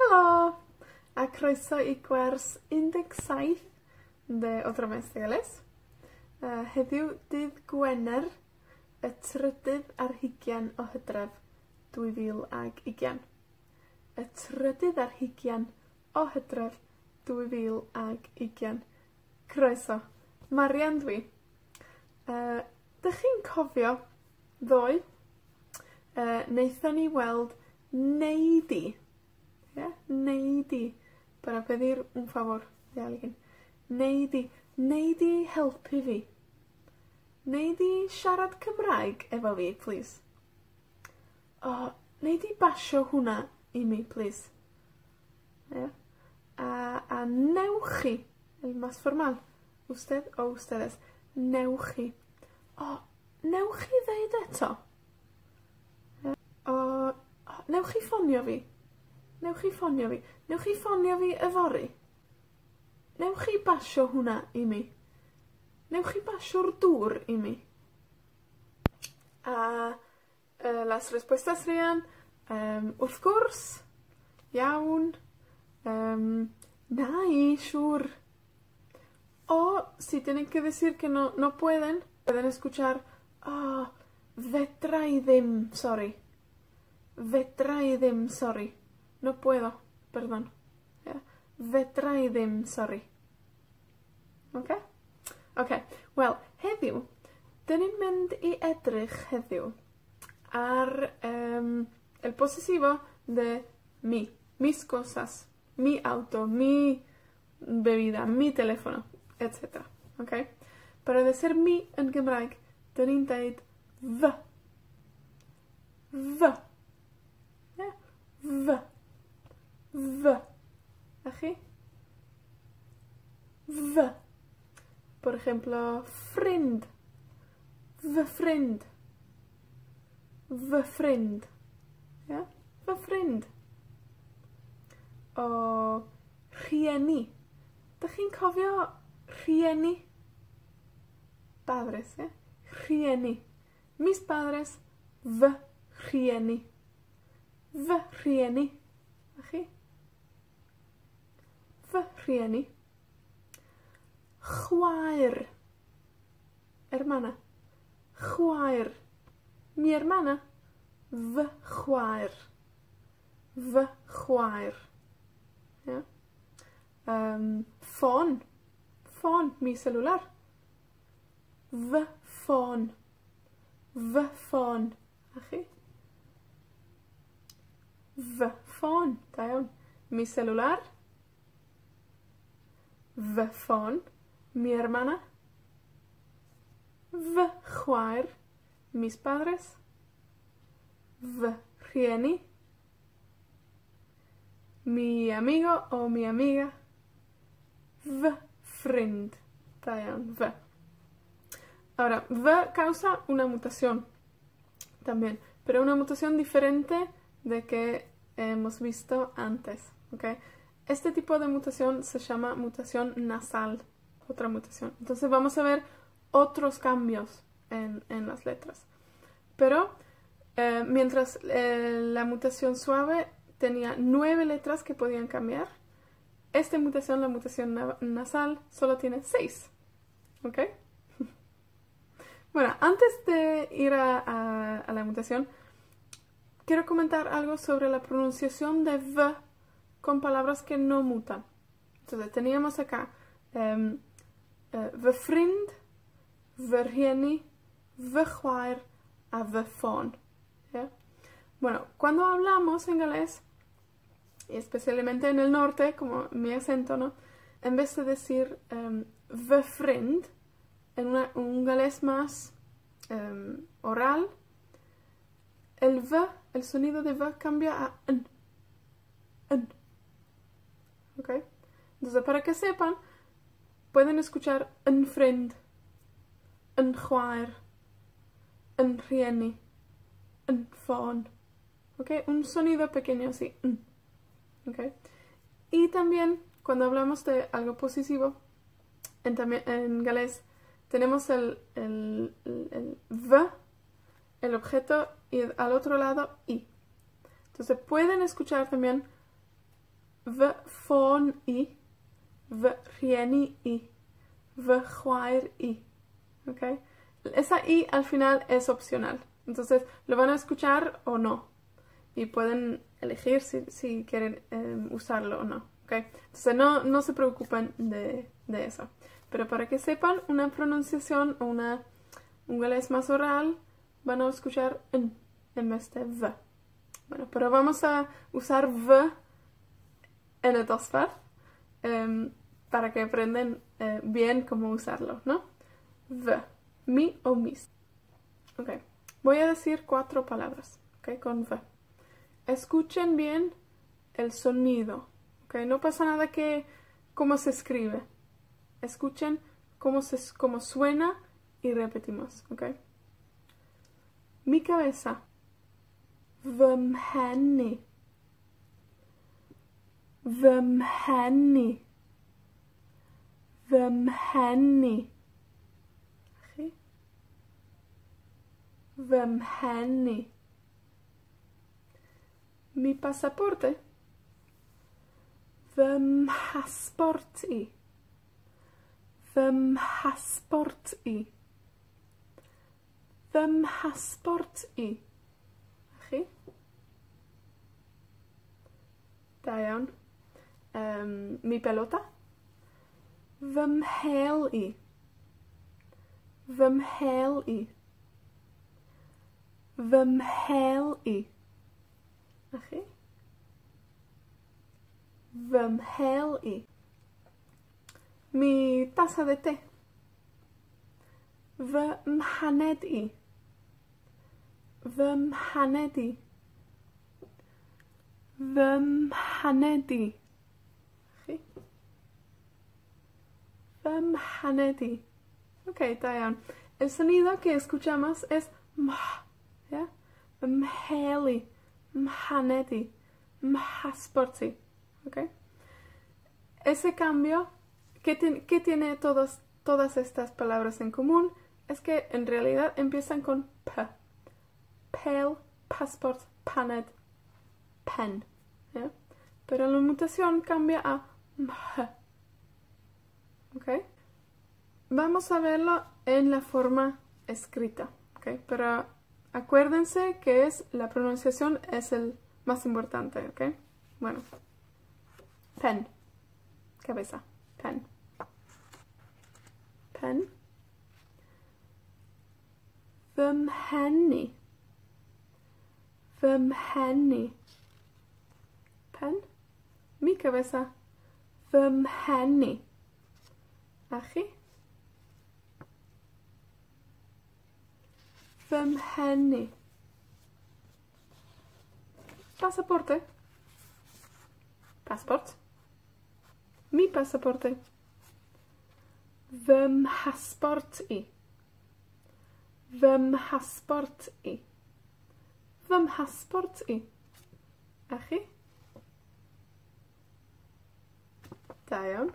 Helo! A croeso I gwers 17 de O Dro Mes Galles. Heddiw dydd Gwener, y 3 ar 20 o Hydref 2020. Y 3 ar 20 o Hydref 2020. Croeso. Marian dwi. Dych chi'n cofio ddoe? Wnaethon ni weld neidi. Yeah? Neidi. Para pedir un favor de alguien. Neidi. Neidi helpu fi. Neidi siarad Cymraeg efo fi, please. Neidi basio hwnna I mi, please. Yeah? A newch chi, el más formal, usted o ustedes, newch chi. Newch chi ddeud eto? Newch chi ffonio fi? Newch chi ffonio fi? Newch chi ffonio fi yfory? Newch chi basio hwnna I mi? Newch chi basio'r dŵr I mi? Las respuestas serían, wrth gwrs, iawn, na siwr. O si tienen que decir que no pueden escuchar, fedrai ddim, sorry. Fedrai ddim, sorry. No puedo, perdón. Yeah. Fedrai ddim, sorry. Okay? Okay. Wel, heddiw, dyn ni'n mynd I edrych heddiw ar el posesivo de mi. Mis cosas. Mi auto. Mi bebida. Mi teléfono. Etc. Okay? Para decir mi en Gymraeg, dyn ni'n deud v. V. Yeah? V. V. A chi? V. Por ejemplo, friend. V friend. V friend. Yeah? V friend. O rhieni. Dych chi'n cofio rhieni? Padres, eh? Rhieni. Mis padres, v rhieni. V rhieni. A chi? V rhieni. Chwaer. Hermana. Chwaer. Mi hermana. V chwaer. V chwaer. Yeah. Ffôn. Ffôn. Mi celular. V ffôn. V ffôn. A chi? V ffôn. Da iawn. Mi celular. V ffôn. Mi hermana. V chwaer. Mis padres. V rhieni. Mi amigo o mi amiga. V friend. Da iawn. V. Ahora, V causa una mutación también, pero una mutación diferente de que hemos visto antes, ¿ok? Este tipo de mutación se llama mutación nasal, otra mutación. Entonces vamos a ver otros cambios en las letras. Pero mientras la mutación suave tenía 9 letras que podían cambiar, esta mutación, la mutación nasal, solo tiene 6, ¿ok? Bueno, antes de ir a la mutación, quiero comentar algo sobre la pronunciación de V con palabras que no mutan. Entonces, teníamos acá V friend, V rhieni, V chwaer, a V ffôn. ¿Yeah? Bueno, cuando hablamos en galés, y especialmente en el norte, como mi acento, ¿no? En vez de decir V friend, en un galés más oral, el V, el sonido de V cambia a N. N. ¿Ok? Entonces, para que sepan, pueden escuchar N friend, N chwaer, N rhieni, N ffôn. ¿Ok? Un sonido pequeño así. N. ¿Ok? Y también, cuando hablamos de algo posesivo, en galés, tenemos el V, el objeto, y al otro lado I. Entonces pueden escuchar también fy ffôn i, fy rhieni i, fy chwaer i. ¿Ok? Esa i al final es opcional. Entonces, lo van a escuchar o no. Y pueden elegir si quieren usarlo o no. ¿Ok? Entonces, no se preocupen de eso. Pero para que sepan una pronunciación o un galés más oral, van a escuchar en vez de v. Bueno, pero vamos a usar v en el dosvar para que aprendan bien cómo usarlo, ¿no? V, mi o mis. Ok, voy a decir 4 palabras, ok, con v. Escuchen bien el sonido, ok, no pasa nada que cómo se escribe. Escuchen cómo suena y repetimos, ok. Mi cabeza. Fy mhen. Fy mhen. Fy mhen. Fy mhen. Mi pasaporte. Fy mhasport i. Fy mhasport i. Fy mhasport i. Chi? Da iawn. Mi pelota. Fy mhel i. Fy mhel i. Fy mhel i. A chi? Fy mhel i. Mi taza de té. Fy mhaned i. Fy mhaned i. Fy mhaned i. Chi? Fy mhaned i. Ok, está bien. El sonido que escuchamos es mh, ¿ya? Mheli, mhanedi, mhasporti. Ok. Ese cambio que tiene todas estas palabras en común es que en realidad empiezan con p. Pel, passport, paned, pen. ¿Ya? Pero la mutación cambia a mh. ¿Ok? Vamos a verlo en la forma escrita. ¿Ok? Pero acuérdense que la pronunciación es el más importante. ¿Ok? Bueno. Pen. Cabeza. Pen. Pen. Fy mhen. Fy mhen. Pen. Mi cabeza. Fy mhen. Achi. Fy mhen. Pasaporte. Passport. Mi pasaporte. Fy mhasport i. Fy mhasport i. Fy mhasport i. A chi? Da iawn.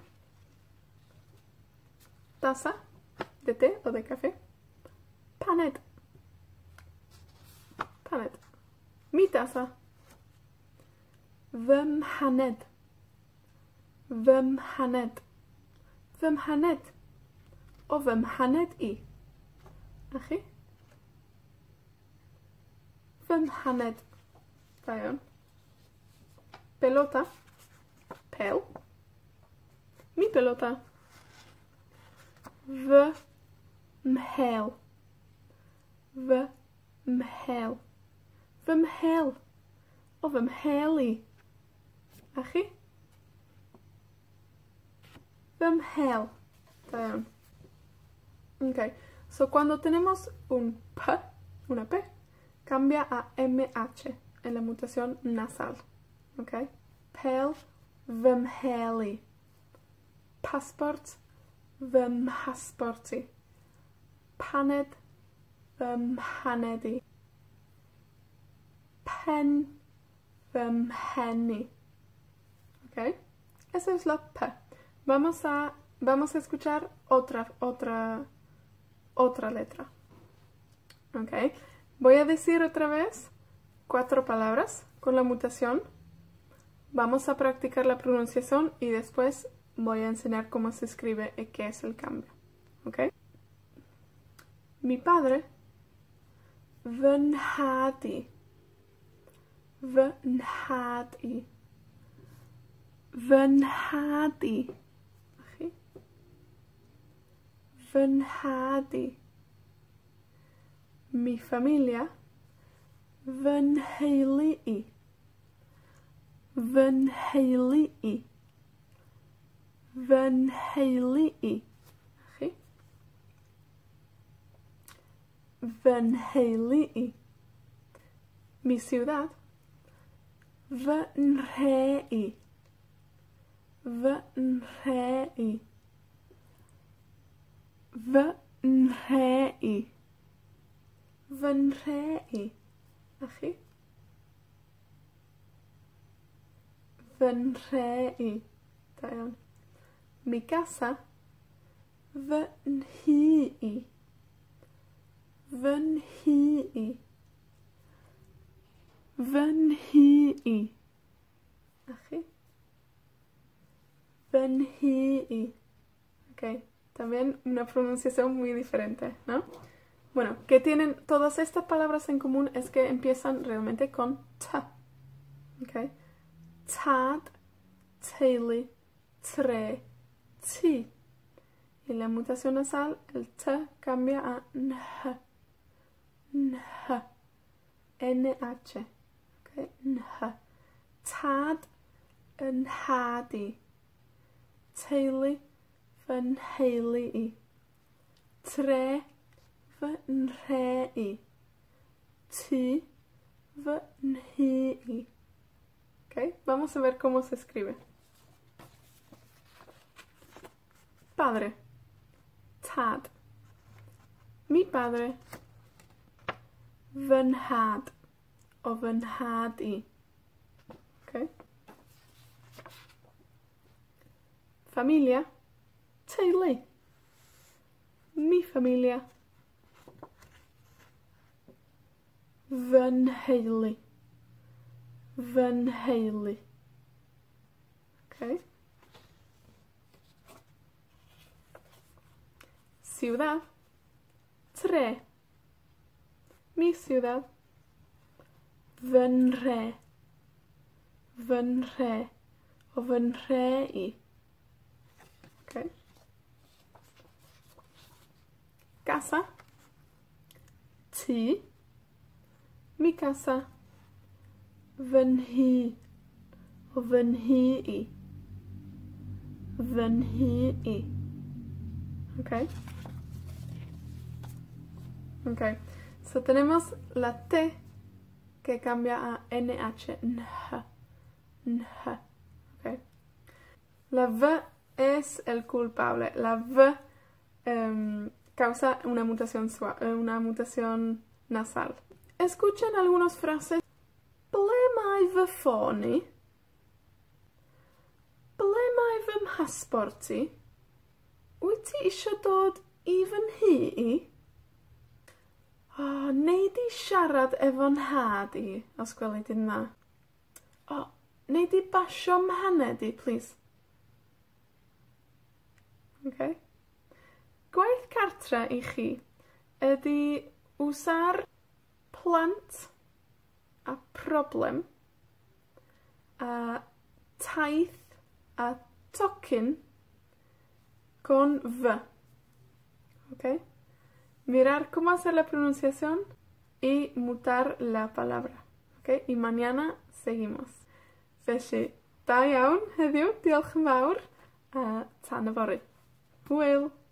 Taza de té o de café. Paned. Paned. Mi taza. Fy mhaned. Fy mhaned. Fy mhaned. O fy mhaned i. A chi? Fy mhaned. Da iawn. Pelota. Pel. Mi pelota. Fy mhel. Fy mhel. Fy mhel. O fy mheli. A chi? Fy mhel. Da iawn. Ok. So, cuando tenemos un P, una P, cambia a MH en la mutación nasal. Ok. Pel, fy mheli. Passport, fy mhasporti. Paned, fy mhanedi. Pen, fy mheni. Ok. Esa es la P. Vamos a escuchar otra letra. Ok. Voy a decir otra vez 4 palabras con la mutación. Vamos a practicar la pronunciación y después voy a enseñar cómo se escribe y qué es el cambio. ¿Ok? Mi padre, fy nhad i. Fy nhad i. Fy nhad i. Chi? Fy nhad i. Mi familia, fy nheulu i. Fy nheulu i. Fy nheulu i. Chi? Fy nheulu i. Mi ciudad, fy nhre i. Fy nhre i. Fy nhre i. Fy nhre i. A chi? Fy nhre i. Da iawn. Mi casa, fy nhŷ i. Fy nhŷ i. Fy nhŷ i. A chi? Fy nhŷ i. Ok, también una pronunciación muy diferente, ¿no? Bueno, que tienen todas estas palabras en común es que empiezan realmente con t. Ok. Tad, teulu, tre, ti. Y la mutación nasal, el t cambia a nh. Nh. NH. Ok. Nh. Tad, nhad i. Teulu, fy nheulu i. Tre, fy nhre i. Ti, fy nhŷ i. Okay, vamos a ver cómo se escribe. Padre. Tad. Mi padre. Fy nhad. O fy nhad i. Okay. Familia. Teulu. Mi familia. Fy nheulu. Fy nheulu. Okay. Ciudad. Tre. Mi ciudad. Fy nhre. Fy nhre. O fy nhre i. Okay. Casa. Ti. Mi casa. Fy nhŷ. O fy nhŷ i. Fy nhŷ i. Okay. Okay. So tenemos la T que cambia a NH. Nh. Nh. Okay. La V es el culpable. La V causa una mutación nasal. Escuchen algunas frases. Ble mae fy ffôn i? Ble mae fy mhasport i? Wyt ti eisiau dod i fy nhŷ i? O, neu di siarad efo nhad i, os gwelwyd yn dda. O, neu di basio mhaned i, please. Okay. Gwaith cartre i chi ydy usar plant a problem a taith a tocyn con v. ¿Ok? Mirar cómo hacer la pronunciación y mutar la palabra. ¿Ok? Y mañana seguimos. Felly, da iawn heddiw, diolch yn fawr, a tan y fory. Hwyl!